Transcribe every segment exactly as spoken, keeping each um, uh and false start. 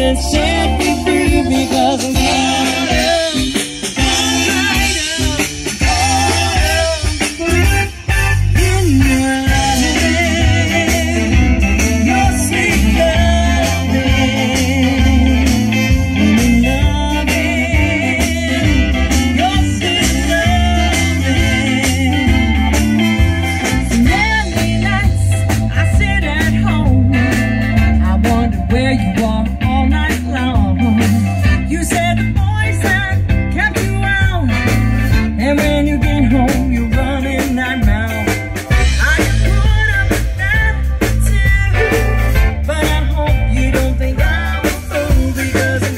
just set me free because I'm caught up. Where you are all night long. You said the boys had kept you out, and when you get home, you're running that mouth. I can put up with that too, but I hope you don't think I'm a fool because I'm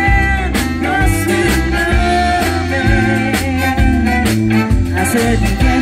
said